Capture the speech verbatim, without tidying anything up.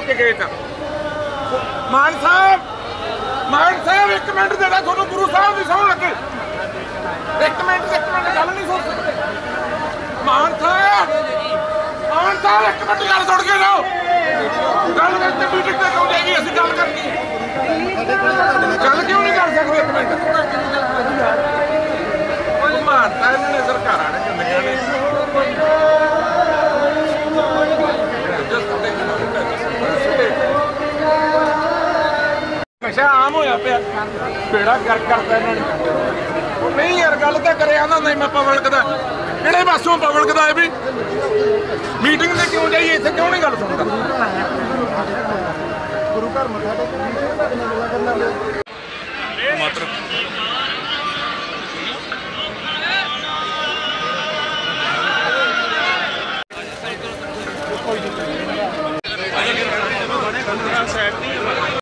के गेट मान साहब मान साहब एक मिनट देना थोड़ा गुरु साहब की सौं लगे एक मिनट एक मिनट गल नहीं सुन सकते मान साहब मान साहब एक मिनट गल सुन के जाओ गल करते मीटिंग तक हो जाएगी असं गल करनी गल क्यों नहीं कर सकते एक मिनट मारता इन्होंने सरकार ने चंदियां ने हमेशा आम होया पे बेड़ा कर करता इन्होंने नहीं यार गल तो करे आना नहीं मैं पब्लिक का किहड़े पासों पब्लिक का है भी मीटिंग से क्यों जाइए इत्थे क्यों नहीं गल सुनता गुरु घर मत्था मात्र साइड नहीं